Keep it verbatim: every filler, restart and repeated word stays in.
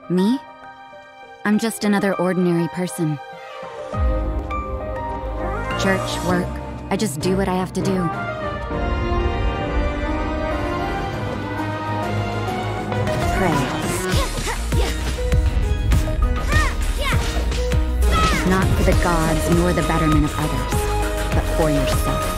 Me? I'm just another ordinary person. Church, work, I just do what I have to do. Pray. Not for the gods nor the betterment of others, but for yourself.